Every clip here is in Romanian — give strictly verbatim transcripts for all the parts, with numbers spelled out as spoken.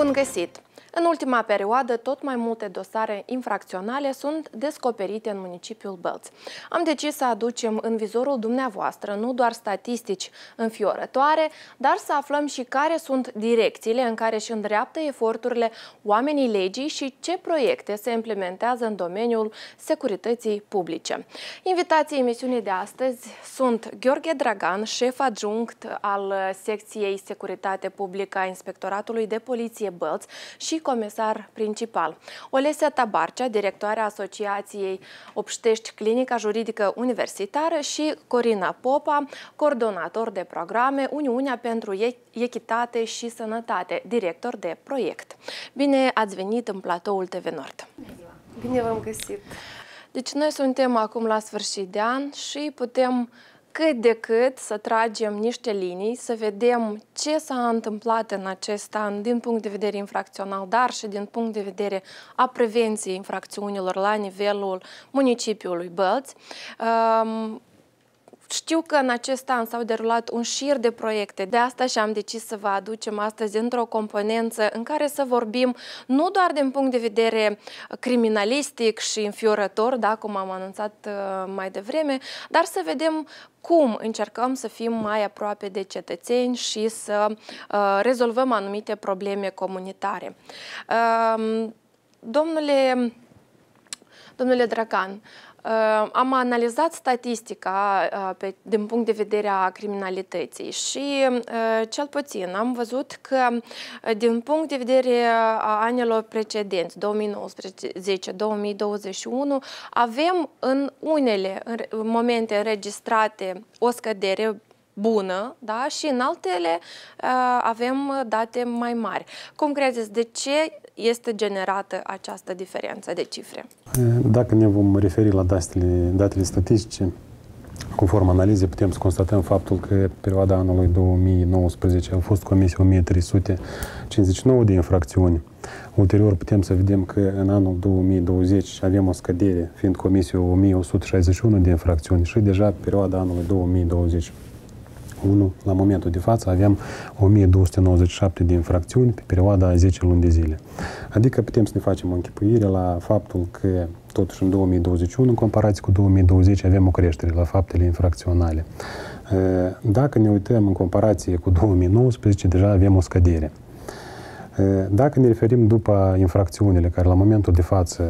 Bun găsit! În ultima perioadă, tot mai multe dosare infracționale sunt descoperite în municipiul Bălți. Am decis să aducem în vizorul dumneavoastră nu doar statistici înfiorătoare, dar să aflăm și care sunt direcțiile în care își îndreaptă eforturile oamenii legii și ce proiecte se implementează în domeniul securității publice. Invitații emisiunii de astăzi sunt Gheorghe Dragan, șef adjunct al secției Securitate Publică a Inspectoratului de Poliție Bălți și comisar principal, Olesia Tabarcea, directoarea Asociației Obștești Clinica Juridică Universitară și Corina Popa, coordonator de programe Uniunea pentru Echitate și Sănătate, director de proiect. Bine ați venit în platoul T V Nord! Bine v-am găsit! Deci noi suntem acum la sfârșit de an și putem cât de cât să tragem niște linii, să vedem ce s-a întâmplat în acest an din punct de vedere infracțional, dar și din punct de vedere a prevenției infracțiunilor la nivelul municipiului Bălți. Um, Știu că în acest an s-au derulat un șir de proiecte, de asta și am decis să vă aducem astăzi într-o componență în care să vorbim nu doar din punct de vedere criminalistic și înfiorător, da, cum am anunțat mai devreme, dar să vedem cum încercăm să fim mai aproape de cetățeni și să uh, rezolvăm anumite probleme comunitare. Uh, domnule, domnule Dragan, Uh, am analizat statistica uh, pe, din punct de vedere a criminalității și uh, cel puțin am văzut că uh, din punct de vedere a anilor precedenți, două mii nouăsprezece două mii douăzeci și unu, avem în unele în momente înregistrate o scădere bună, da? Și în altele uh, avem date mai mari. Cum credeți, de ce este generată această diferență de cifre? Dacă ne vom referi la datele, datele statistice, conform analizei, putem să constatăm faptul că pe perioada anului două mii nouăsprezece au fost comise o mie trei sute cincizeci și nouă de infracțiuni. Ulterior putem să vedem că în anul două mii douăzeci avem o scădere, fiind comise o mie o sută șaizeci și unu de infracțiuni și deja pe perioada anului două mii douăzeci unu, la momentul de față, aveam o mie două sute nouăzeci și șapte de infracțiuni pe perioada a zece luni de zile. Adică putem să ne facem o închipuire la faptul că, totuși, în două mii douăzeci și unu, în comparație cu două mii douăzeci, avem o creștere la faptele infracționale. Dacă ne uităm în comparație cu două mii nouăsprezece, deja avem o scădere. Dacă ne referim după infracțiunile care, la momentul de față,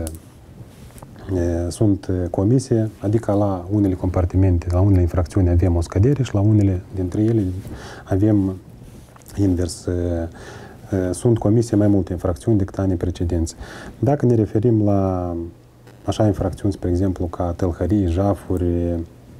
sunt comise, adică la unele compartimente, la unele infracțiuni avem o scădere și la unele dintre ele avem invers. Sunt comise mai multe infracțiuni decât anii precedenți. Dacă ne referim la așa infracțiuni, spre exemplu, ca tâlhării, jafuri,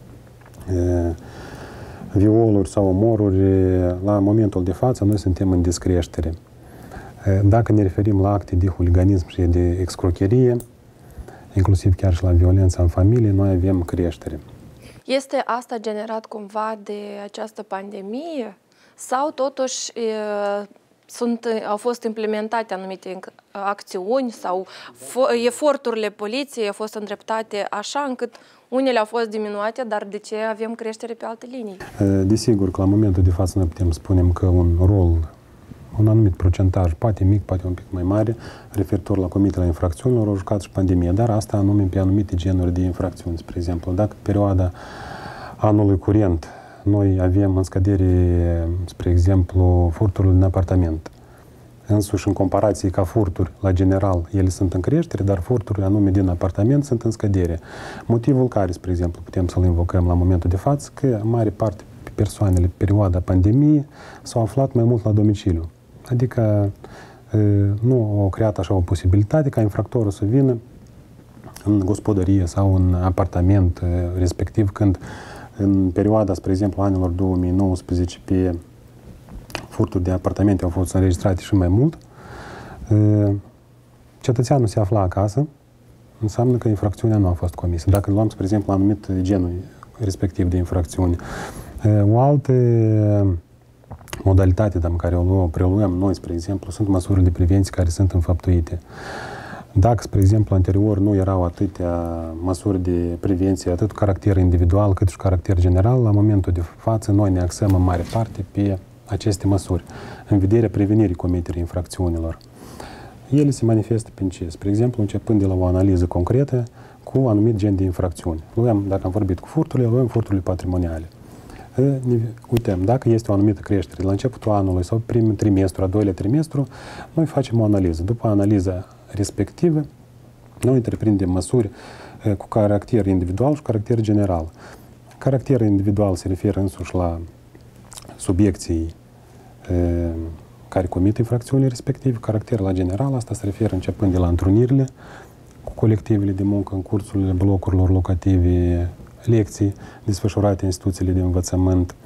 violuri sau omoruri, la momentul de față noi suntem în descreștere. Dacă ne referim la acte de huliganism și de excrocherie, inclusiv chiar și la violența în familie, noi avem creștere. Este asta generat cumva de această pandemie? Sau totuși e, sunt, au fost implementate anumite acțiuni sau eforturile poliției au fost îndreptate așa încât unele au fost diminuate, dar de ce avem creștere pe alte linii? Desigur că la momentul de față noi putem spune că un rol, un anumit procentaj, poate mic, poate un pic mai mare, referitor la comiterea infracțiunilor, au jucat și pandemia, dar asta anume pe anumite genuri de infracțiuni. Spre exemplu, dacă perioada anului curent noi avem în scădere, spre exemplu, furturile în apartament, însuși în comparație ca furturi, la general, ele sunt în creștere, dar furturile anume din apartament sunt în scădere. Motivul care, spre exemplu, putem să-l invocăm la momentul de față, că în mare parte persoanele pe perioada pandemiei s-au aflat mai mult la domiciliu. Adică nu au creat așa o posibilitate ca infractorul să vină în gospodărie sau în apartament, respectiv când în perioada, spre exemplu, anilor două mii nouăsprezece, pe furturi de apartamente au fost înregistrate și mai mult, cetățeanul se afla acasă, înseamnă că infracțiunea nu a fost comisă. Dacă luăm, spre exemplu, anumit genul respectiv de infracțiuni. O altă modalitate în care o preluăm noi, spre exemplu, sunt măsurile de prevenție care sunt înfăptuite. Dacă, spre exemplu, anterior nu erau atâtea măsuri de prevenție, atât cu caracter individual cât și cu caracter general, la momentul de față noi ne axăm în mare parte pe aceste măsuri în vederea prevenirii comiterii infracțiunilor, ele se manifestă prin ce? Spre exemplu, începând de la o analiză concretă cu anumit gen de infracțiuni. Luăm, dacă am vorbit cu furturile, luăm furturile patrimoniale. Uităm, dacă este o anumită creștere la începutul anului sau primul trimestru, a doilea trimestru, noi facem o analiză. După analiza respectivă, noi întreprindem măsuri cu caracter individual și caracter general. Caracter individual se referă însuși la subiecții care comit infracțiunile respective, caracter la general, asta se referă începând de la întrunirile cu colectivele de muncă în cursurile blocurilor locative, lecții desfășurate în instituțiile de învățământ,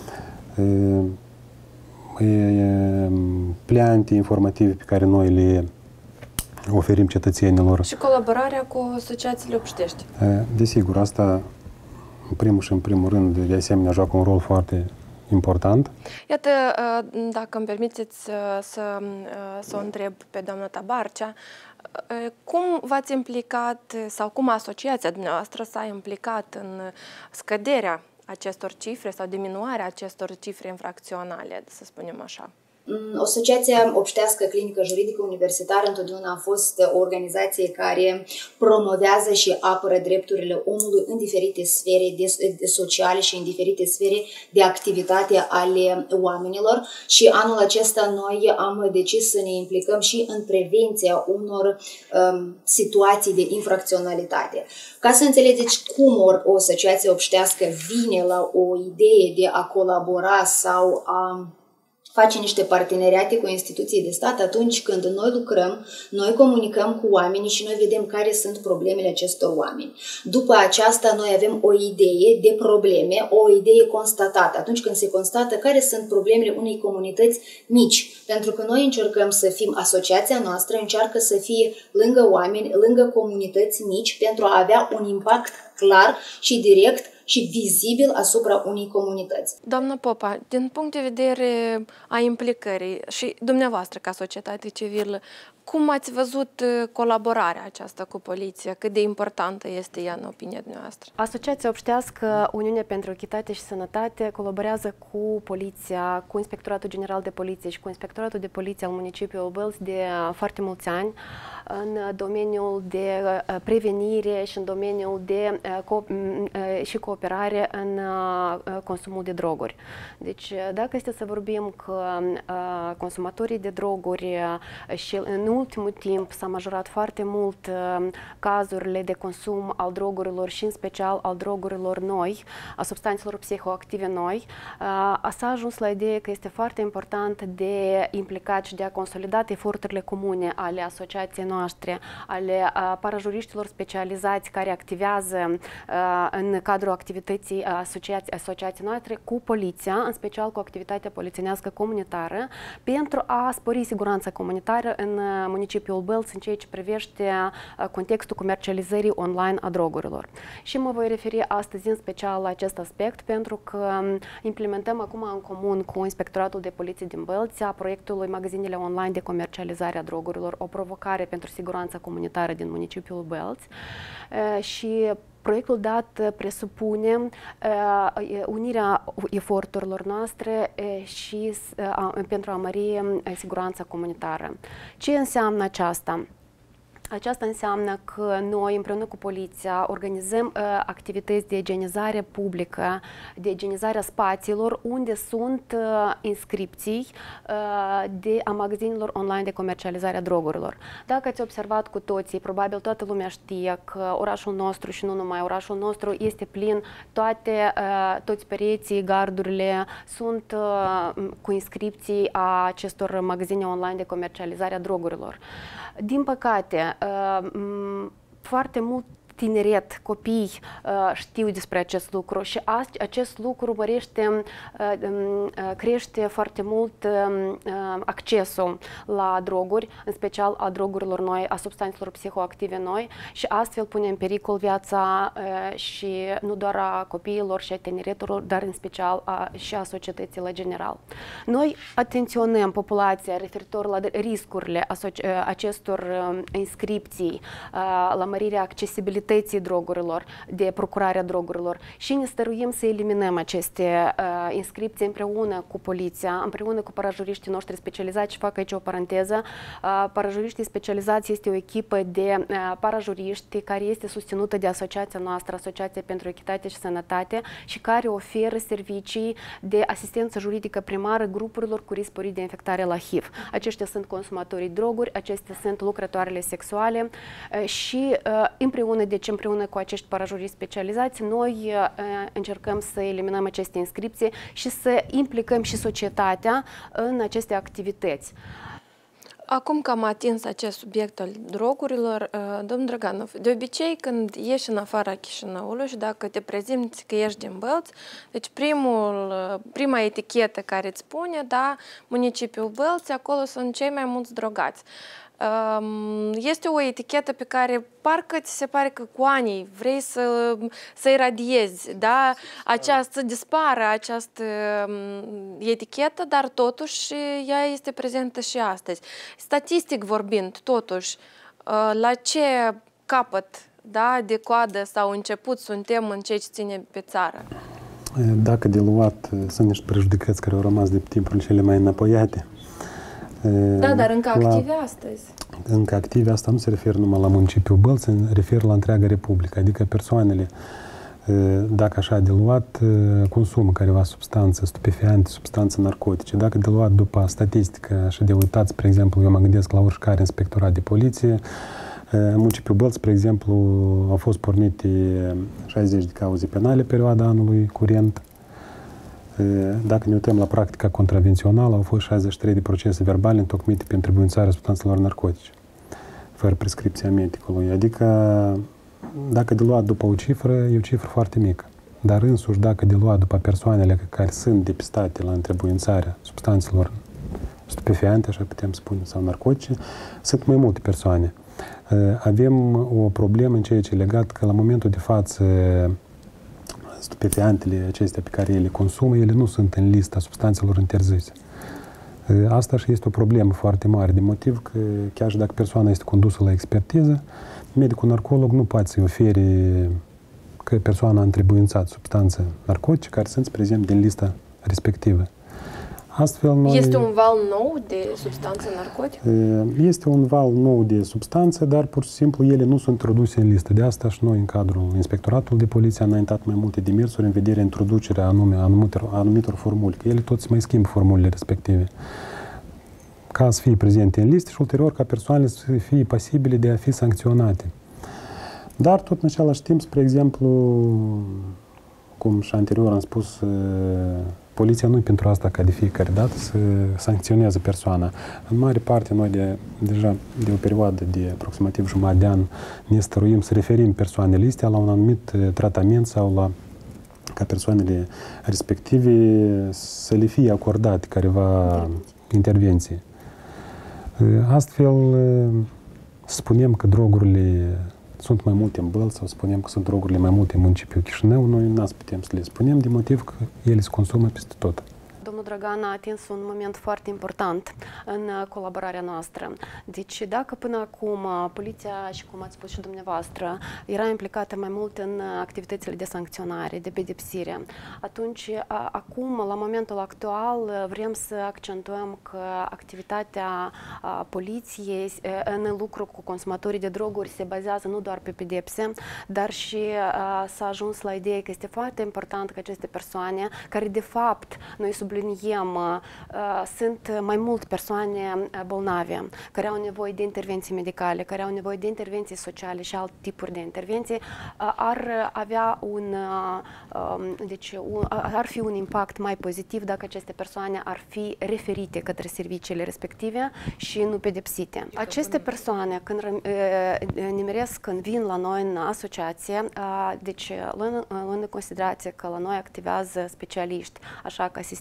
pleante informative pe care noi le oferim cetățenilor. Și colaborarea cu asociațiile obștești. Desigur, asta în primul și în primul rând, de asemenea, joacă un rol foarte important. Iată, dacă îmi permiteți să, să o întreb pe doamna Tabarcea, cum v-ați implicat sau cum asociația dumneavoastră s-a implicat în scăderea acestor cifre sau diminuarea acestor cifre infracționale, să spunem așa? Asociația Obștească Clinică Juridică Universitară întotdeauna a fost o organizație care promovează și apără drepturile omului în diferite sfere de sociale și în diferite sfere de activitate ale oamenilor și anul acesta noi am decis să ne implicăm și în prevenția unor um, situații de infracționalitate. Ca să înțelegeți cum o asociație obștească vine la o idee de a colabora sau a face niște parteneriate cu instituții de stat atunci când noi lucrăm, noi comunicăm cu oamenii și noi vedem care sunt problemele acestor oameni. După aceasta, noi avem o idee de probleme, o idee constatată. Atunci când se constată care sunt problemele unei comunități mici. Pentru că noi încercăm să fim, asociația noastră încearcă să fie lângă oameni, lângă comunități mici pentru a avea un impact clar și direct și vizibil asupra unei comunități. Doamnă Popa, din punct de vedere a implicării și dumneavoastră ca societate civilă, cum ați văzut colaborarea aceasta cu poliția? Cât de importantă este ea în opinia dumneavoastră? Asociația Obștească Uniunea pentru Echitate și Sănătate colaborează cu Poliția, cu Inspectoratul General de Poliție și cu Inspectoratul de Poliție al municipiului Bălți de foarte mulți ani în domeniul de prevenire și în domeniul de și cooperare în consumul de droguri. Deci, dacă este să vorbim că consumatorii de droguri și în ultimul timp s-a majorat foarte mult uh, cazurile de consum al drogurilor și în special al drogurilor noi, a substanțelor psihoactive noi, uh, s-a ajuns la ideea că este foarte important de implicat și de a consolidat eforturile comune ale asociației noastre, ale uh, parajuriștilor specializați care activează uh, în cadrul activității asociației, asociației noastre cu poliția, în special cu activitatea polițienească comunitară, pentru a spori siguranța comunitară în municipiul Bălți în ceea ce privește contextul comercializării online a drogurilor. Și mă voi referi astăzi în special la acest aspect pentru că implementăm acum în comun cu Inspectoratul de Poliție din Bălți a proiectului Magazinele online de comercializare a drogurilor, o provocare pentru siguranța comunitară din municipiul Bălți și proiectul dat presupune uh, unirea eforturilor noastre uh, și uh, pentru a mări uh, siguranța comunitară. Ce înseamnă aceasta? Aceasta înseamnă că noi, împreună cu poliția, organizăm uh, activități de igienizare publică, de igienizare a spațiilor unde sunt uh, inscripții uh, de, a magazinelor online de comercializare a drogurilor. Dacă ați observat cu toții, probabil toată lumea știe că orașul nostru și nu numai orașul nostru este plin, toate, uh, toți pereții, gardurile sunt uh, cu inscripții a acestor magazine online de comercializare a drogurilor. Din păcate, foarte mult tineret, copii știu despre acest lucru și acest lucru mărește, crește foarte mult accesul la droguri, în special a drogurilor noi, a substanțelor psihoactive noi și astfel pune în pericol viața și nu doar a copiilor și a tineretului, dar în special a, și a societății la general. Noi atenționăm populația referitor la riscurile acestor inscripții, la mărirea accesibilității legalității drogurilor, de procurarea drogurilor și ne stăruim să eliminăm aceste uh, inscripții împreună cu poliția, împreună cu parajuriștii noștri specializați. Și fac aici o paranteză. Uh, parajuriștii specializați este o echipă de uh, parajuriști care este susținută de asociația noastră, Asociația pentru Echitate și Sănătate, și care oferă servicii de asistență juridică primară grupurilor cu risc sporit de infectare la H I V. Aceștia sunt consumatorii droguri, acestea sunt lucrătoarele sexuale și împreună, deci împreună cu acești parajuriști specializați, noi încercăm să eliminăm aceste inscripții și să implicăm și societatea în aceste activități. Acum că am atins acest subiect al drogurilor, domnul Draganov, de obicei când ieși în afara Chișinăului și dacă te prezinți că ești din Bălți, deci primul, prima etichetă care îți spune, da, municipiul Bălți, acolo sunt cei mai mulți drogați. Este o etichetă pe care parcă ți se pare că cu anii vrei să, să iradiezi, da? Această, să dispară această etichetă, dar totuși ea este prezentă și astăzi. Statistic vorbind, totuși, la ce capăt, da, de coadă sau început suntem în ceea ce ține pe țară? Dacă de luat sunt niște prejudecăți care au rămas de timpurile cele mai înapoiate. Da, dar încă active la, astăzi. Încă active, asta nu se referă numai la municipiul Bălți, se referă la întreaga Republică. Adică persoanele, dacă așa de luat, consumă careva substanță stupefiante, substanțe narcotice. Dacă de luat după statistică și de uitat, spre exemplu, eu mă gândesc la oricare inspectorat de poliție, în municipiul Bălți, spre exemplu, au fost pornite șaizeci de cauze penale perioada anului curent. Dacă ne uităm la practica contravențională, au fost șaizeci și trei de procese verbale întocmite pentru întrebuințarea substanțelor narcotice, fără prescripția medicului. Adică, dacă de luat după o cifră, e o cifră foarte mică. Dar însuși, dacă de luat după persoanele care sunt depistate la întrebuințarea substanțelor stupefiante, așa putem spune, sau narcotice, sunt mai multe persoane. Avem o problemă în ceea ce e legat că la momentul de față stupefiantele acestea pe care ele consumă, ele nu sunt în lista substanțelor interzise. Asta și este o problemă foarte mare, de motiv că chiar și dacă persoana este condusă la expertiză, medicul narcolog nu poate să-i ofere că persoana a întrebuințat substanțe narcotice care sunt prezente din lista respectivă. Astfel, noi, este un val nou de substanțe narcotice? Este un val nou de substanțe, dar pur și simplu ele nu sunt introduse în listă. De asta și noi, în cadrul Inspectoratului de Poliție, am înaintat mai multe demersuri în vederea introducerea anume anumitor, anumitor formuli, că ele toți mai schimbă formulele respective, ca să fie prezente în listă și ulterior ca persoanele să fie pasibile de a fi sancționate. Dar tot în același timp, spre exemplu, cum și anterior am spus, poliția nu e pentru asta ca de fiecare dată să sancționeze persoana. În mare parte, noi de, deja de o perioadă de aproximativ jumătate de an ne stăruim să referim persoanele astea la un anumit tratament sau la ca persoanele respective să le fie acordate careva intervenție. Astfel, spunem că drogurile sunt mai multe în Bălți sau spunem că sunt drogurile mai multe în municipiul Chișinău, noi nu putem să le spunem de motiv că ele se consumă peste tot. Domnul Dragan a atins un moment foarte important în colaborarea noastră. Deci dacă până acum poliția, și cum ați spus și dumneavoastră, era implicată mai mult în activitățile de sancționare, de pedepsire, atunci a, acum, la momentul actual, vrem să accentuăm că activitatea a, poliției în lucru cu consumatorii de droguri se bazează nu doar pe pedepse, dar și a, s-a ajuns la ideea că este foarte important că aceste persoane, care de fapt noi subliniem, sunt mai mult persoane bolnave, care au nevoie de intervenții medicale, care au nevoie de intervenții sociale și alte tipuri de intervenții, ar avea un, deci, ar fi un impact mai pozitiv dacă aceste persoane ar fi referite către serviciile respective și nu pedepsite. Aceste persoane, când nimeresc, când vin la noi în asociație, deci luând în considerație că la noi activează specialiști, așa că asistenți sociali,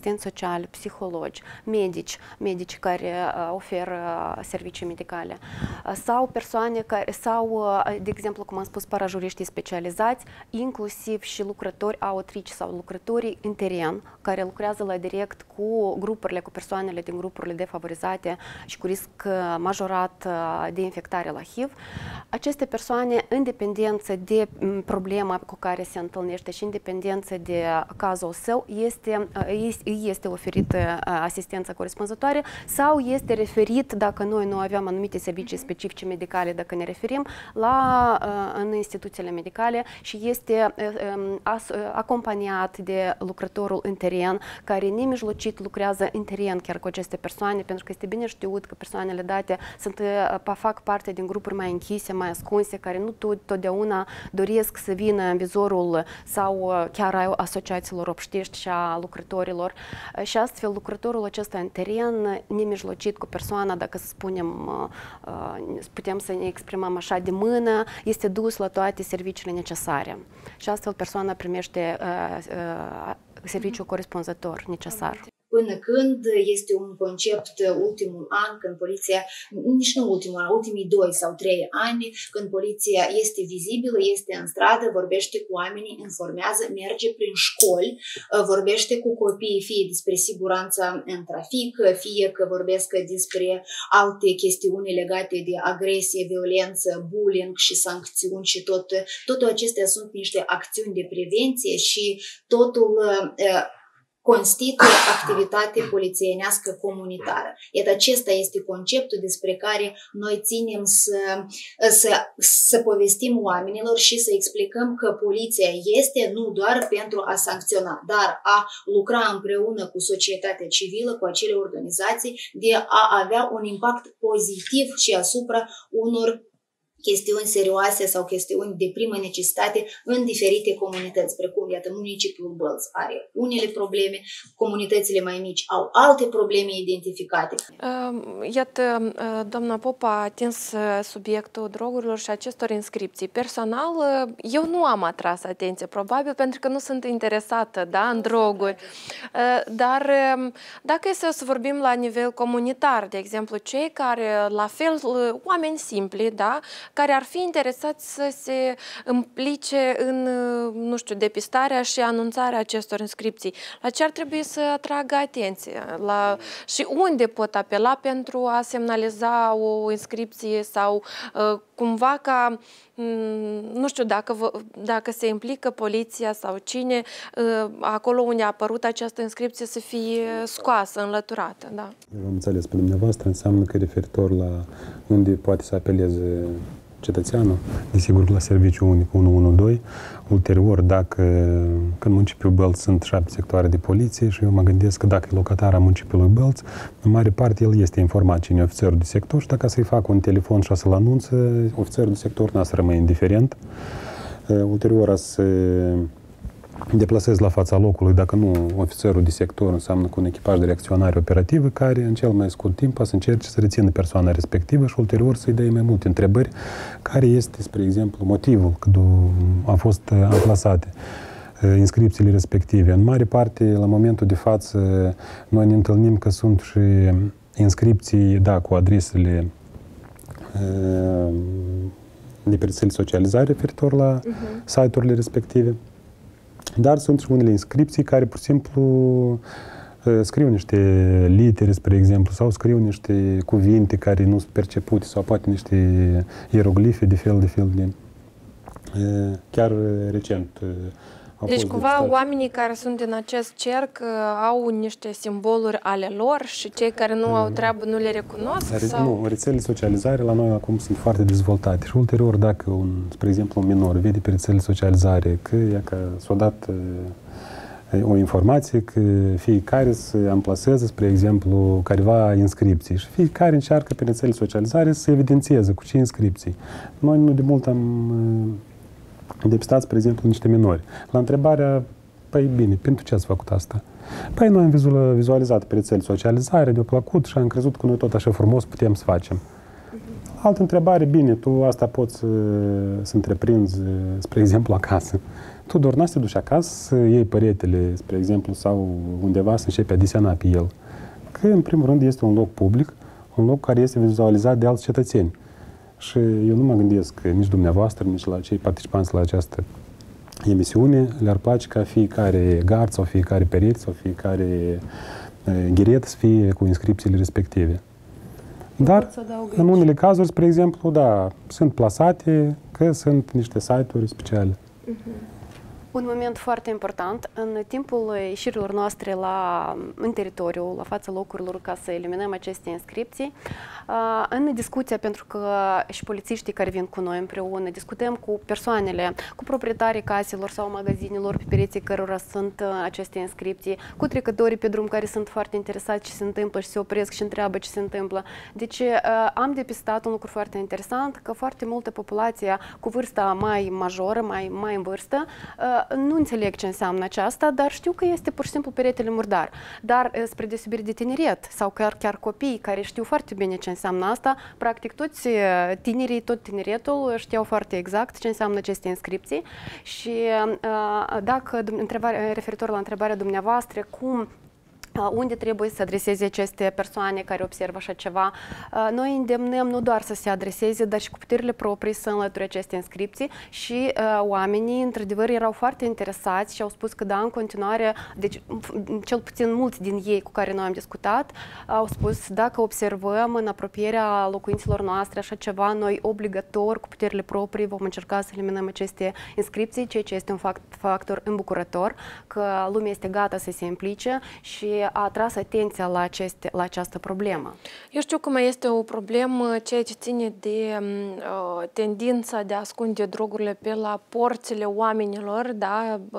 sociale, psihologi, medici, medici care oferă servicii medicale, sau persoane care, sau, de exemplu, cum am spus, parajuriștii specializați, inclusiv și lucrători autrici sau lucrătorii în teren, care lucrează la direct cu grupurile, cu persoanele din grupurile defavorizate și cu risc majorat de infectare la H I V. Aceste persoane, în dependență de problema cu care se întâlnește și în dependență de cazul său, este, este oferită asistența corespunzătoare sau este referit, dacă noi nu avem anumite servicii specifice medicale, dacă ne referim, la, în instituțiile medicale și este acompaniat de lucrătorul în teren, care nemijlocit lucrează în teren chiar cu aceste persoane, pentru că este bine știut că persoanele date sunt, fac parte din grupuri mai închise, mai ascunse, care nu totdeauna doresc să vină în vizorul sau chiar a asociațiilor obștești și a lucrătorilor. Și astfel lucrătorul acesta în teren, nemijlocit cu persoana, dacă să spunem, putem să ne exprimăm așa de mână, este dus la toate serviciile necesare. Și astfel persoana primește serviciul corespunzător necesar. Până când este un concept ultimul an, când poliția, nici nu ultimul an, ultimii doi sau trei ani, când poliția este vizibilă, este în stradă, vorbește cu oamenii, informează, merge prin școli, vorbește cu copiii, fie despre siguranța în trafic, fie că vorbesc despre alte chestiuni legate de agresie, violență, bullying și sancțiuni și tot, totul acestea sunt niște acțiuni de prevenție și totul constituie activitate polițienească comunitară. Iată, acesta este conceptul despre care noi ținem să, să, să povestim oamenilor și să explicăm că poliția este nu doar pentru a sancționa, dar a lucra împreună cu societatea civilă, cu acele organizații, de a avea un impact pozitiv și asupra unor chestiuni serioase sau chestiuni de primă necesitate în diferite comunități, precum, iată, municipiul Bălți are unele probleme, comunitățile mai mici au alte probleme identificate. Iată, doamna Popa a atins subiectul drogurilor și acestor inscripții. Personal, eu nu am atras atenție, probabil pentru că nu sunt interesată, da, în droguri. Dar dacă este să vorbim la nivel comunitar, de exemplu, cei care, la fel, oameni simpli, da, care ar fi interesați să se implice în, nu știu, depistarea și anunțarea acestor inscripții. La ce ar trebui să atragă atenție? La, și unde pot apela pentru a semnaliza o inscripție sau uh, cumva ca, nu știu, dacă, dacă se implică poliția sau cine, uh, acolo unde a apărut această inscripție să fie scoasă, înlăturată. Da. Eu am înțeles pe dumneavoastră, înseamnă că referitor la unde poate să apeleze cetățeanul, desigur la serviciul unic unu unu doi, ulterior, dacă în municipiul Bălți sunt șapte sectoare de poliție și eu mă gândesc că dacă e locatar a municipiului Bălți, în mare parte el este informat cine e ofițerul de sector și dacă să-i facă un telefon și să-l anunță, ofițerul de sector n-a să rămâne indiferent. Ulterior a să deplasez la fața locului, dacă nu ofițerul de sector, înseamnă cu un echipaj de reacționare operativă care în cel mai scurt timp să încerce să rețină persoana respectivă și ulterior să-i dea mai multe întrebări care este, spre exemplu, motivul când a fost amplasate inscripțiile respective. În mare parte, la momentul de față, noi ne întâlnim că sunt și inscripții, da, cu adresele de pe rețele socializare referitor la uh-huh. site-urile respective. Dar sunt și unele inscripții care, pur și simplu, scriu niște litere, spre exemplu, sau scriu niște cuvinte care nu sunt percepute, sau poate niște ieroglife de fel de fel de... Chiar recent Deci, cumva, oamenii care sunt în acest cerc au niște simboluri ale lor și cei care nu au treabă nu le recunosc? Re sau? Nu, rețelele socializare la noi acum sunt foarte dezvoltate și ulterior, dacă, un, spre exemplu, un minor vede pe rețelele socializare că, că s-a dat o informație că fiecare se amplasează, spre exemplu, careva inscripții și fiecare încearcă pe rețelele socializare să evidențieze cu ce inscripții. Noi nu de mult am depistați, spre exemplu, niște minori. La întrebarea, păi bine, pentru ce ați făcut asta? Păi noi am vizualizat pe rețele socializare, ne-a plăcut și am crezut că noi tot așa frumos putem să facem. Altă întrebare, bine, tu asta poți să, să întreprinzi, spre exemplu, acasă. Tu doar n-ai să te duci acasă să iei păretele, spre exemplu, sau undeva să începi a desena pe el. Că, în primul rând, este un loc public, un loc care este vizualizat de alți cetățeni. Și eu nu mă gândesc că nici dumneavoastră, nici la cei participanți la această emisiune le-ar place ca fiecare gard sau fiecare perete sau fiecare ghiret să fie cu inscripțiile respective. Dar, în unele cazuri, spre exemplu, da, sunt plasate că sunt niște site-uri speciale. Uh-huh. Un moment foarte important, în timpul ieșirilor noastre la, în teritoriu, la fața locurilor, ca să eliminăm aceste inscripții, în discuția, pentru că și polițiștii care vin cu noi împreună, discutăm cu persoanele, cu proprietarii caselor sau magazinelor pe pereții cărora sunt aceste inscripții, cu trecătorii pe drum care sunt foarte interesați ce se întâmplă și se opresc și întreabă ce se întâmplă. Deci am depistat un lucru foarte interesant, că foarte multă populație cu vârsta mai majoră, mai, mai în vârstă, nu înțeleg ce înseamnă aceasta, dar știu că este pur și simplu peretele murdar. Dar spre deosebire de tineret sau chiar, chiar copii care știu foarte bine ce înseamnă asta, practic toți tinerii, tot tineretul știau foarte exact ce înseamnă aceste inscripții și dacă întrebare, referitor la întrebarea dumneavoastră, cum unde trebuie să adreseze aceste persoane care observă așa ceva. Noi îndemnăm nu doar să se adreseze, dar și cu puterile proprii să înlăture aceste inscripții și uh, oamenii, într-adevăr, erau foarte interesați și au spus că da, în continuare, deci cel puțin mulți din ei cu care noi am discutat, au spus dacă observăm în apropierea locuințelor noastre așa ceva, noi obligator, cu puterile proprii, vom încerca să eliminăm aceste inscripții, ceea ce este un factor îmbucurător, că lumea este gata să se implice și a atras atenția la, aceste, la această problemă. Eu știu că mai este o problemă, ceea ce ține de uh, tendința de a ascunde drogurile pe la porțile oamenilor, da? Uh,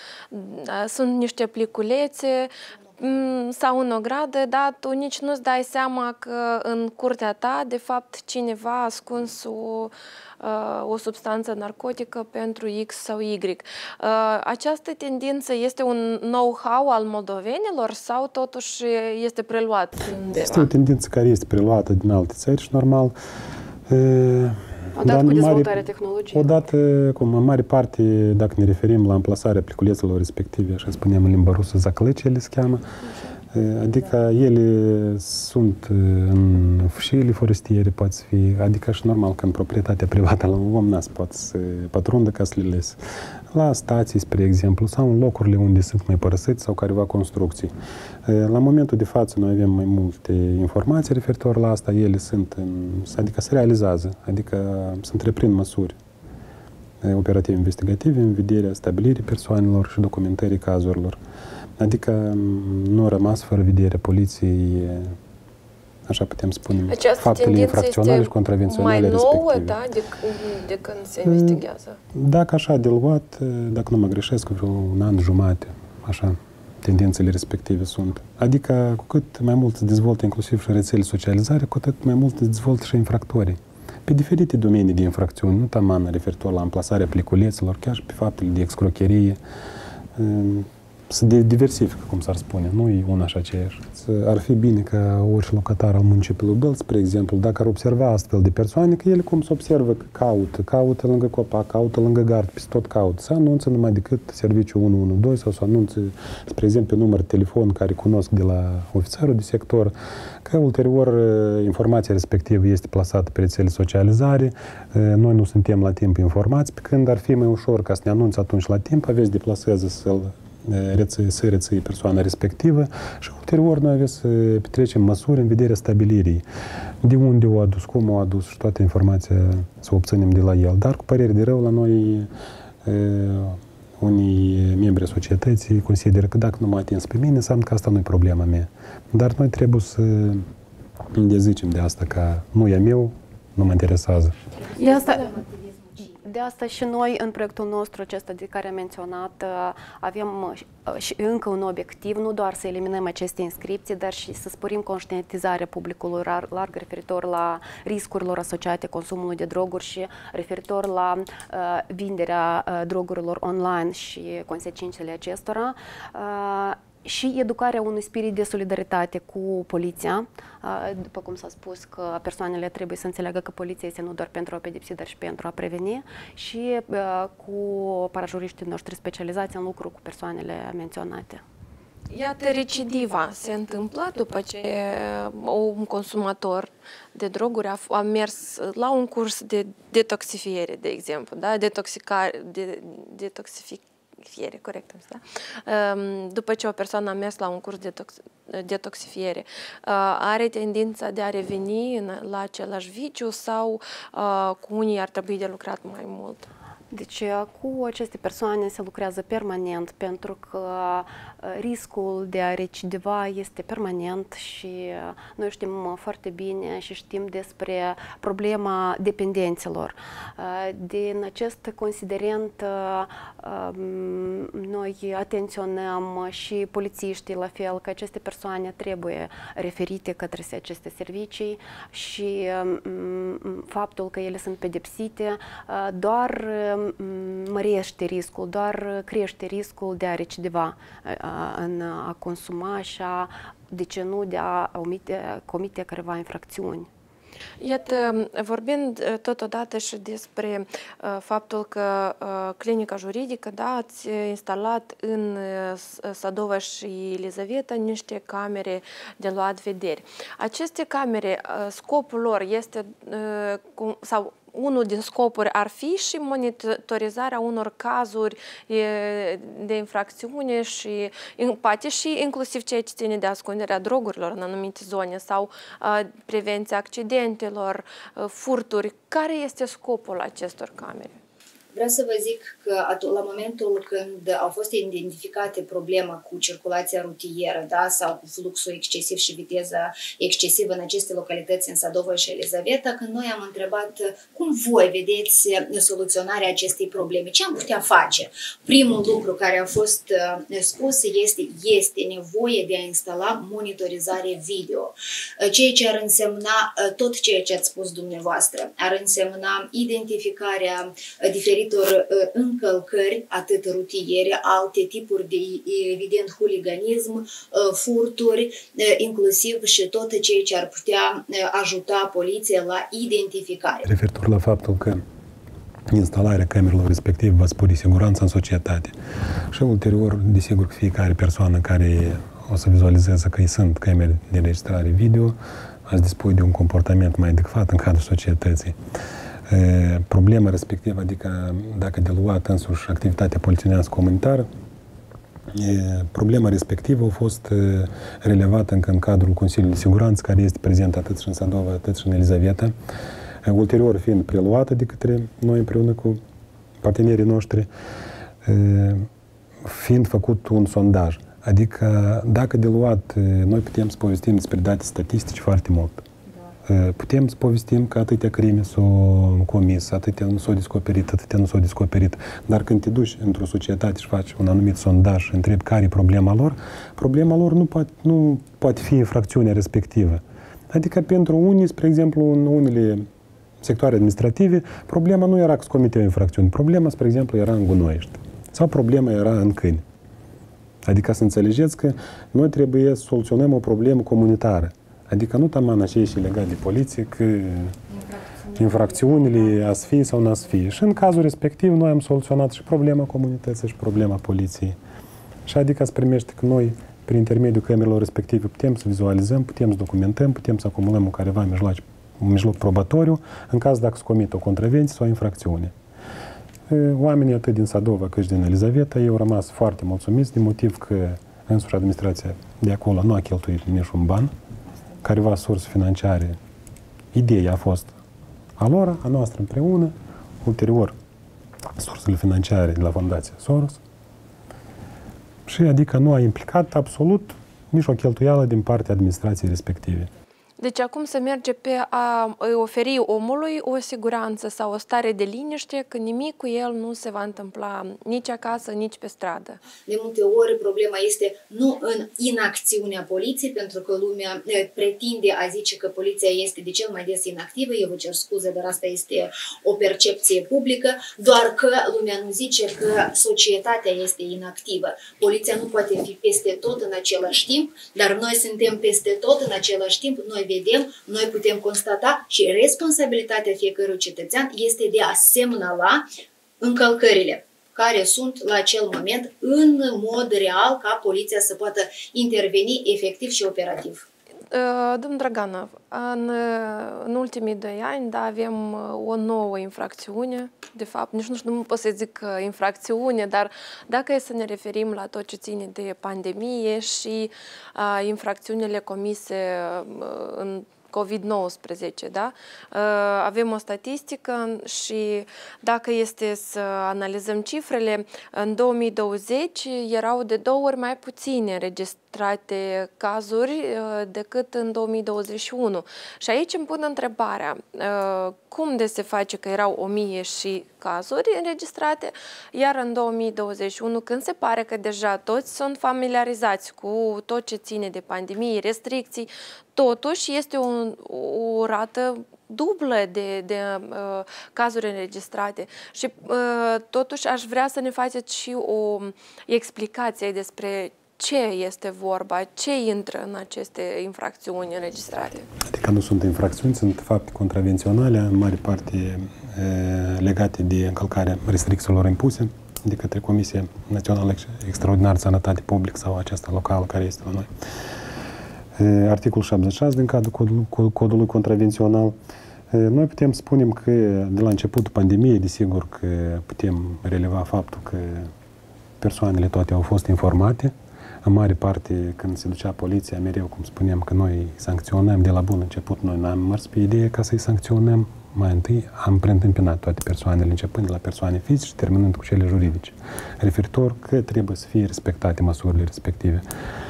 sunt niște pliculețe sau în ogradă, dar tu nici nu-ți dai seama că în curtea ta, de fapt, cineva a ascuns o, o substanță narcotică pentru X sau Y. Această tendință este un know-how al moldovenilor sau totuși este preluat undeva? Este o tendință care este preluată din alte țări și normal. Odată cu dezvoltarea tehnologiei. Odată, cum în mare parte, dacă ne referim la amplasarea pliculețelor respective, așa spunem în limba rusă, zaclăci ele se cheamă, adică ele sunt în fâșiile forestiere, poate fi, adică și normal că în proprietatea privată la un om n-ați poate să pătrundă ca să le lese. La stații, spre exemplu, sau în locurile unde sunt mai părăsiți sau careva construcții. La momentul de față noi avem mai multe informații referitor la asta, ele sunt, în, adică se realizează, adică se întreprind măsuri operativ-investigative în vederea stabilirii persoanelor și documentării cazurilor. Adică nu a rămas fără vederea poliției, așa putem spune, această faptele infracționale și contravenționale respective. Mai nouă, da, de, de când se investigează? Dacă așa de luat, dacă nu mă greșesc, vreo un an jumate, așa, tendințele respective sunt. Adică cu cât mai mult se dezvoltă inclusiv și rețele socializare, cu atât mai mult se dezvoltă și infractorii. Pe diferite domenii de infracțiuni, nu taman referitor la amplasarea pliculețelor, chiar și pe faptele de excrocherie, se diversifică, cum s-ar spune, nu e una și aceeași. Ar fi bine ca orice locatar al municipiului Bălți, spre exemplu, dacă ar observa astfel de persoane, că ele cum se observă că caută, caută lângă copac, caută lângă gard, peste tot caută, să anunță numai decât serviciul unu unu doi sau să anunțe, spre exemplu, pe număr de telefon care cunosc de la ofițerul de sector, că ulterior informația respectivă este plasată pe rețele socializare, noi nu suntem la timp informați, pe când ar fi mai ușor ca să ne anunțe atunci la timp, aveți deplasează să-l reței, să reței persoana respectivă și ulterior noi aveți să petrecem măsuri în vederea stabilirii. De unde o adus, cum o adus și toată informația să obținem de la el. Dar cu părere de rău la noi e, unii membri ai societății consideră că dacă nu mă atins pe mine, înseamnă că asta nu e problema mea. Dar noi trebuie să îndezicem de asta, că nu e meu, nu mă interesează. De asta... De asta și noi, în proiectul nostru acesta de care am menționat, avem și încă un obiectiv, nu doar să eliminăm aceste inscripții, dar și să sporim conștientizarea publicului larg referitor la riscurilor asociate consumului de droguri și referitor la uh, vinderea uh, drogurilor online și consecințele acestora. Uh, și educarea unui spirit de solidaritate cu poliția, după cum s-a spus că persoanele trebuie să înțeleagă că poliția este nu doar pentru a pedepsi, dar și pentru a preveni, și cu parajuriștii noștri specializați în lucru cu persoanele menționate. Iată, recidiva se întâmplă după ce un consumator de droguri a, a mers la un curs de detoxifiere, de exemplu, da? Detoxicare, de, detoxifiere, corect, da? După ce o persoană a mers la un curs de detoxifiere, are tendința de a reveni la același viciu sau cu unii ar trebui de lucrat mai mult? Deci cu aceste persoane se lucrează permanent pentru că riscul de a recidiva este permanent și noi știm foarte bine și știm despre problema dependențelor. Din acest considerent noi atenționăm și polițiștii la fel că aceste persoane trebuie referite către aceste servicii și faptul că ele sunt pedepsite doar mărește riscul, doar crește riscul de a recidiva, în a consuma și a, de ce nu, de a omite, comite careva infracțiuni. Iată, vorbind totodată și despre uh, faptul că uh, clinica juridică, da, ați instalat în uh, Sadova și Elizaveta niște camere de luat vederi. Aceste camere, uh, scopul lor este, uh, cum, sau unul din scopuri ar fi și monitorizarea unor cazuri de infracțiune și poate și inclusiv ceea ce ține de ascunderea drogurilor în anumite zone sau prevenția accidentelor, furturi. Care este scopul acestor camere? Vreau să vă zic că la momentul când au fost identificate problema cu circulația rutieră, da, sau cu fluxul excesiv și viteza excesivă în aceste localități, în Sadova și Elizaveta, când noi am întrebat cum voi vedeți soluționarea acestei probleme, ce am putea face? Primul lucru care a fost spus este, este nevoie de a instala monitorizare video, ceea ce ar însemna tot ceea ce ați spus dumneavoastră, ar însemna identificarea diferită încălcări, atât rutiere, alte tipuri de, evident, huliganism, furturi, inclusiv și tot ceea ce ar putea ajuta poliția la identificare. Referitor la faptul că instalarea camerelor respective va spori siguranța în societate și ulterior, desigur, că fiecare persoană care o să vizualizeze că îi sunt camere de înregistrare video, ați dispune de un comportament mai adecvat în cadrul societății. Problema respectivă, adică dacă de luat însuși activitatea polițienească comunitară, problema respectivă a fost relevată încă în cadrul Consiliului de Siguranță, care este prezent atât și în Sadova, atât și în Elizaveta, ulterior fiind preluată de către noi împreună cu partenerii noștri, fiind făcut un sondaj. Adică dacă de luat, noi putem să povestim despre date statistici foarte mult. Putem să povestim că atâtea crime s-au comis, atâtea nu s-au descoperit, atâtea nu s-au descoperit, dar când te duci într-o societate și faci un anumit sondaj și întrebi care e problema lor, problema lor nu poate, nu poate fi infracțiunea respectivă. Adică pentru unii, spre exemplu, în unele sectoare administrative, problema nu era că se comite o infracțiune, problema, spre exemplu, era în gunoiești sau problema era în câini. Adică să înțelegeți că noi trebuie să soluționăm o problemă comunitară. Adică nu taman așa și legat de poliție, că infracțiunile ați fi sau n-ați fi. Și în cazul respectiv noi am soluționat și problema comunității și problema poliției. Și adică se primește că noi, prin intermediul camerelor respective, putem să vizualizăm, putem să documentăm, putem să acumulăm un careva mijloc, un mijloc probatoriu, în caz dacă se comite o contravenție sau o infracțiune. Oamenii atât din Sadova cât și din Elizaveta, ei au rămas foarte mulțumiți, din motiv că însuși administrația de acolo nu a cheltuit nici un ban, careva surse financiare. Ideea a fost a lor, a noastră împreună, ulterior sursele financiare de la Fundația Soros și adică nu a implicat absolut nici o cheltuială din partea administrației respective. Deci acum se merge pe a îi oferi omului o siguranță sau o stare de liniște că nimic cu el nu se va întâmpla nici acasă, nici pe stradă. De multe ori problema este nu în inacțiunea poliției, pentru că lumea pretinde a zice că poliția este de cel mai des inactivă, eu vă cer scuze, dar asta este o percepție publică, doar că lumea nu zice că societatea este inactivă. Poliția nu poate fi peste tot în același timp, dar noi suntem peste tot în același timp, noi vedem, noi putem constata și responsabilitatea fiecărui cetățean este de a semnala încălcările care sunt la acel moment în mod real ca poliția să poată interveni efectiv și operativ. Domnul Draganov, în, în ultimii doi ani, da, avem o nouă infracțiune, de fapt, nici nu știu, nu pot să zic infracțiune, dar dacă e să ne referim la tot ce ține de pandemie și a, infracțiunile comise în COVID nouăsprezece, da? Avem o statistică și dacă este să analizăm cifrele, în două mii douăzeci erau de două ori mai puține înregistrate cazuri decât în două mii douăzeci și unu. Și aici îmi pun întrebarea, cum de se face că erau o mie și cazuri înregistrate, iar în două mii douăzeci și unu, când se pare că deja toți sunt familiarizați cu tot ce ține de pandemie, restricții, totuși este o, o rată dublă de, de uh, cazuri înregistrate. Și uh, totuși aș vrea să ne faceți și o explicație despre ce este vorba, ce intră în aceste infracțiuni înregistrate. Adică nu sunt infracțiuni, sunt fapte contravenționale, în mare parte e, legate de încălcarea restricțiilor impuse de către Comisia Națională Extraordinară Sănătate Publică sau aceasta locală care este la noi. Articolul șaptezeci și șase din cadrul codului, codului contravențional. Noi putem spune că de la începutul pandemiei, desigur că putem releva faptul că persoanele toate au fost informate. În mare parte, când se ducea poliția, mereu, cum spuneam, că noi sancționăm de la bun început, noi n-am mers pe ideea ca să-i sancționăm. Mai întâi am preîntâmpinat toate persoanele, începând de la persoane fizice și terminând cu cele juridice, referitor că trebuie să fie respectate măsurile respective.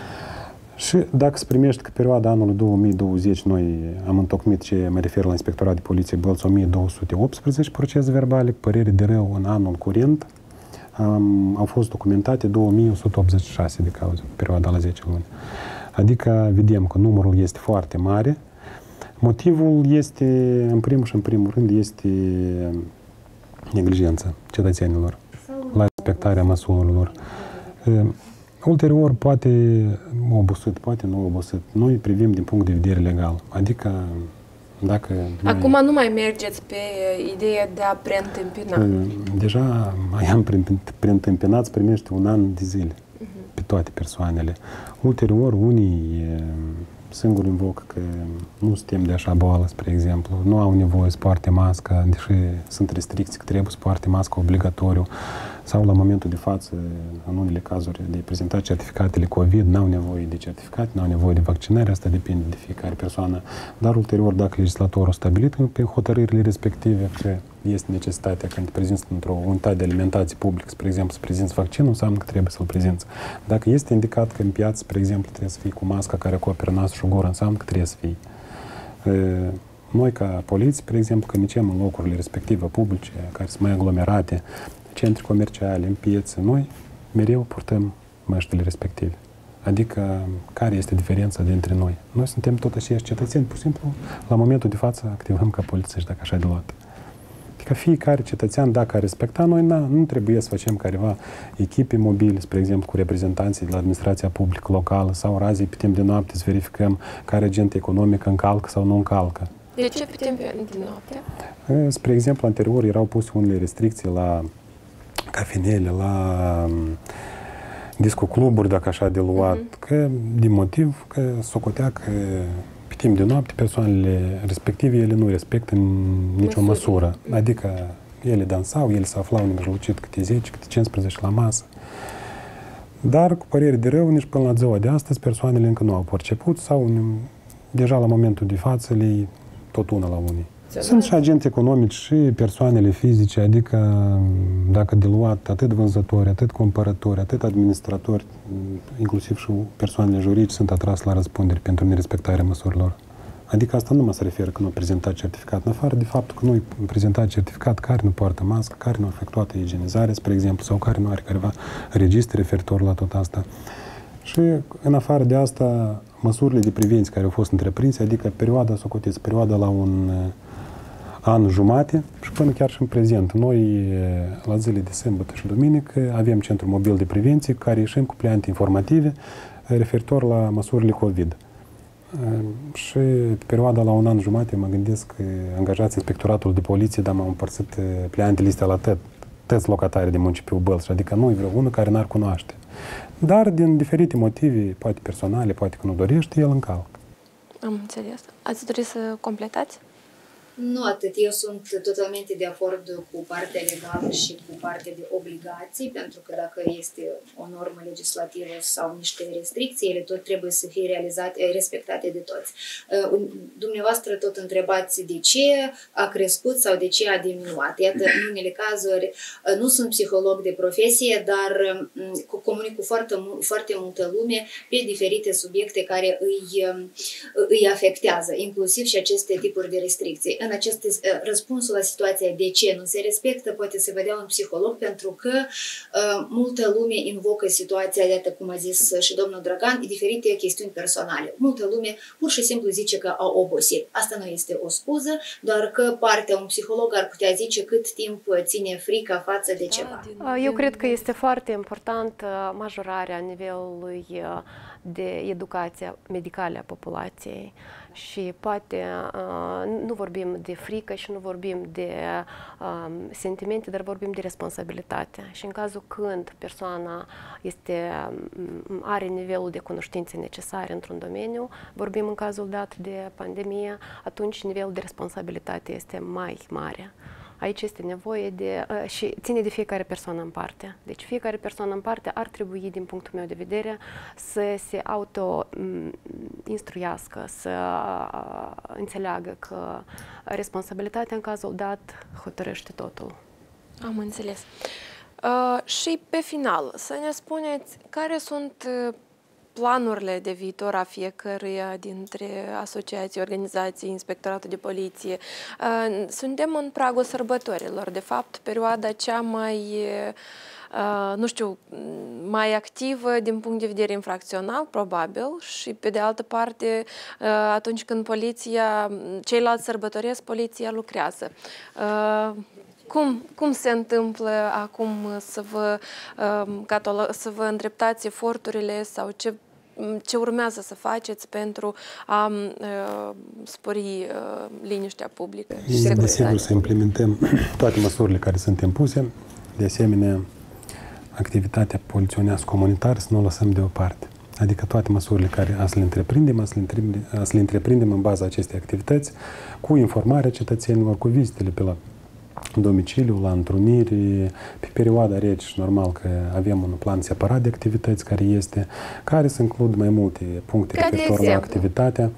Și dacă se primește că perioada anului două mii douăzeci noi am întocmit ce mă refer la Inspectorat de Poliție Bălți o mie două sute optsprezece procese verbale, cu părere de rău în anul curent am, au fost documentate două mii o sută optzeci și șase de cauze, perioada la zece luni. Adică vedem că numărul este foarte mare. Motivul este, în primul și în primul rând, este neglijența cetățenilor la respectarea măsurilor. Ulterior, poate obosit, poate nu obosit. Noi privim din punct de vedere legal. Adică, dacă... Acum noi... nu mai mergeți pe ideea de a preîntâmpina. Deja mai am preîntâmpinat, se primește un an de zile uh-huh. pe toate persoanele. Ulterior, unii singur invocă că nu suntem de așa boală, spre exemplu, nu au nevoie să poarte mască, deși sunt restricții că trebuie să poarte mască obligatoriu, sau la momentul de față, în unele cazuri de prezentat certificatele COVID, n-au nevoie de certificat, n-au nevoie de vaccinare, asta depinde de fiecare persoană. Dar ulterior, dacă legislatorul a stabilit pe hotărârile respective că este necesitatea când te prezinți într-o unitate de alimentație publică, spre exemplu, să prezinți vaccinul, înseamnă că trebuie să-l prezinți. Dacă este indicat că în piață, spre exemplu, trebuie să fii cu masca care acoperă nasul și gură, înseamnă că trebuie să fii. Noi, ca poliție, spre exemplu, când mergem în locurile respective publice, care sunt mai aglomerate, centri comerciale, în piețe, noi mereu purtăm măștile respective. Adică, care este diferența dintre noi? Noi suntem tot aceiași cetățeni, pur și simplu, la momentul de față activăm ca polițiști, dacă așa de luat. Adică fiecare cetățean, dacă a respectat, noi na, nu trebuie să facem careva echipe mobile, spre exemplu, cu reprezentanții de la administrația publică locală sau razii pe timp de noapte să verificăm care agent economic încalcă sau nu încalcă. De ce pe timp de noapte? Spre exemplu, anterior erau puse unele restricții la cafenele, la discocluburi, dacă așa de luat, uh-huh. că din motiv că socotea că pe timp de noapte persoanele respective ele nu respectă în nicio măsură. măsură. Adică ele dansau, ele se aflau nemijlocit câte zece, câte cincisprezece la masă. Dar, cu părere de rău, nici până la ziua de astăzi, persoanele încă nu au perceput sau deja la momentul de față le tot una la unii. Sunt și agenți economici și persoanele fizice, adică dacă de luat atât vânzători, atât cumpărători, atât administratori, inclusiv și persoanele juridice sunt atrase la răspundere pentru nerespectarea măsurilor Adică asta nu mă se referă că nu a prezentat certificat, în afară de faptul că nu a prezentat certificat care nu poartă mască, care nu a efectuat igienizare, spre exemplu, sau care nu are careva registre referitor la tot asta. Și în afară de asta, măsurile de prevenție care au fost întreprinse, adică perioada, socotiți, perioada la un an jumate și până chiar și în prezent. Noi, la zile de sâmbătă și duminică, avem centru mobil de prevenție care ieșim cu pliante informative referitor la măsurile COVID. Și pe perioada la un an jumate mă gândesc că angajați inspectoratul de poliție, dar m-au împărțit pliantele astea la tăt, tăți locatari de municipiul Bălți, adică nu e vreo unul care n-ar cunoaște. Dar din diferite motive, poate personale, poate că nu dorește, el încalcă. Am înțeles. Ați dori să completați? Nu atât. Eu sunt totalmente de acord cu partea legală și cu partea de obligații, pentru că dacă este o normă legislativă sau niște restricții, ele tot trebuie să fie realizate, respectate de toți. Dumneavoastră tot întrebați de ce a crescut sau de ce a diminuat. Iată, în unele cazuri, nu sunt psiholog de profesie, dar comunic cu foarte, foarte multă lume pe diferite subiecte care îi, îi afectează, inclusiv și aceste tipuri de restricții. În acest răspunsul la situația de ce nu se respectă, poate să vedea un psiholog, pentru că uh, multă lume invocă situația, iată cum a zis și domnul Dragan, diferite chestiuni personale. Multă lume pur și simplu zice că a obosit. Asta nu este o scuză, doar că partea un psiholog ar putea zice cât timp ține frica față de ceva. Eu cred că este foarte important majorarea nivelului de educație medicală a populației. Și poate nu vorbim de frică și nu vorbim de um, sentimente, dar vorbim de responsabilitate. Și în cazul când persoana este, are nivelul de cunoștințe necesare într-un domeniu, vorbim în cazul dat de pandemie, atunci nivelul de responsabilitate este mai mare. Aici este nevoie de, și ține de fiecare persoană în parte. Deci fiecare persoană în parte ar trebui, din punctul meu de vedere, să se auto-instruiască, să înțeleagă că responsabilitatea în cazul dat hotărăște totul. Am înțeles. Uh, și pe final, să ne spuneți care sunt planurile de viitor a fiecăruia dintre asociații, organizații, inspectoratul de poliție. Suntem în pragul sărbătorilor. De fapt, perioada cea mai, nu știu, mai activă din punct de vedere infracțional, probabil, și pe de altă parte, atunci când poliția, ceilalți sărbătoresc, poliția lucrează. Cum, cum se întâmplă acum să vă, să vă îndreptați eforturile sau ce ce urmează să faceți pentru a uh, spori uh, liniștea publică și securitatea? Desigur, să implementăm toate măsurile care sunt impuse. De asemenea, activitatea poliționească comunitară să nu o lăsăm deoparte. Adică toate măsurile care a să le întreprindem, a să le întreprindem, a să le întreprindem în baza acestei activități, cu informarea cetățenilor, cu vizitele pe la domiciliu, la întruniri, pe perioada rece și normal că avem un plan separat de activități care este, care să includ mai multe puncte referitor la activitatea.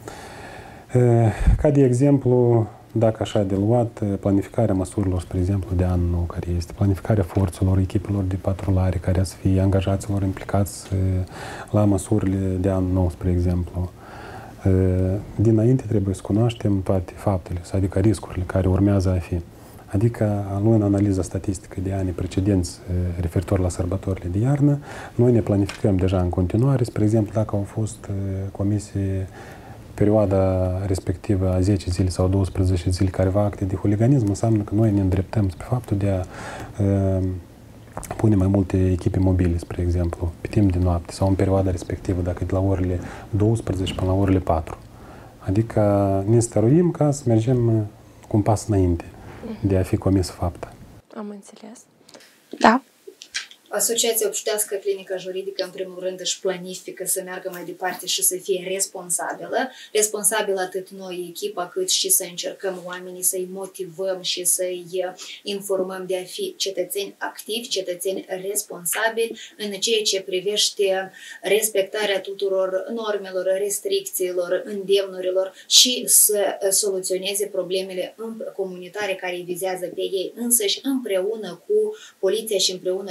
Ca de exemplu, dacă așa de luat, planificarea măsurilor, spre exemplu, de anul nou care este, planificarea forțelor, echipelor de patrulare care să fie angajaților implicați la măsurile de anul nou, spre exemplu. Dinainte trebuie să cunoaștem toate faptele, adică riscurile care urmează a fi. Adică, luând analiza statistică de anii precedenți referitor la sărbătorile de iarnă, noi ne planificăm deja în continuare. Spre exemplu, dacă au fost comise perioada respectivă a zece zile sau douăsprezece zile careva acte de huliganism, înseamnă că noi ne îndreptăm spre faptul de a uh, pune mai multe echipe mobile, spre exemplu, pe timp de noapte sau în perioada respectivă, dacă e de la orele douăsprezece până la orele patru. Adică ne stăruim ca să mergem cu un pas înainte de a fi comis fapta. Am înțeles. Da. Asociația Obștească Clinică Juridică, în primul rând, își planifică să meargă mai departe și să fie responsabilă. Responsabilă atât noi, echipa, cât și să încercăm oamenii să-i motivăm și să-i informăm de a fi cetățeni activi, cetățeni responsabili în ceea ce privește respectarea tuturor normelor, restricțiilor, îndemnurilor și să soluționeze problemele comunitare care îi vizează pe ei însăși, împreună cu poliția și împreună cu cei pe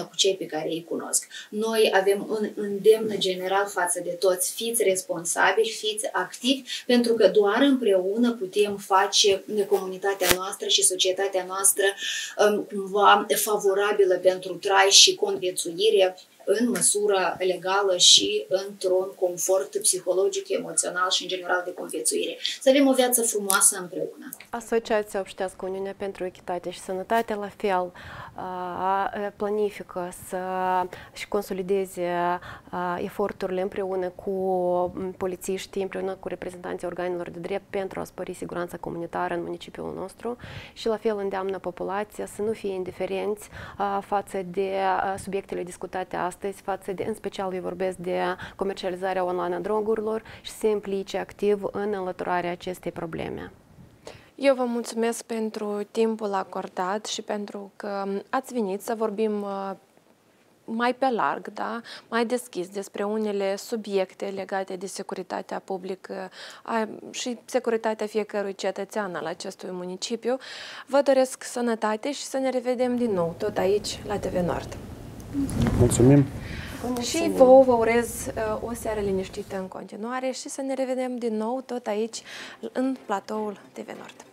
care îi cunosc. Noi avem un îndemn general față de toți: fiți responsabili, fiți activi, pentru că doar împreună putem face comunitatea noastră și societatea noastră um, cumva favorabilă pentru trai și conviețuire în măsură legală și într-un confort psihologic, emoțional și în general de conviețuire. Să avem o viață frumoasă împreună. Asociația Obștească Uniunea pentru Echitate și Sănătate, la fel, planifică să și consolideze eforturile împreună cu polițiștii, împreună cu reprezentanții organelor de drept pentru a spări siguranța comunitară în municipiul nostru și la fel îndeamnă populația să nu fie indiferenți față de subiectele discutate astăzi, față de, în special eu vorbesc de comercializarea online a drogurilor și să se implice activ în înlăturarea acestei probleme. Eu vă mulțumesc pentru timpul acordat și pentru că ați venit să vorbim mai pe larg, da? Mai deschis despre unele subiecte legate de securitatea publică și securitatea fiecărui cetățean al acestui municipiu. Vă doresc sănătate și să ne revedem din nou tot aici la T V Nord. Mulțumim! Și vouă vă urez uh, o seară liniștită în continuare și să ne revedem din nou tot aici în platoul T V Nord.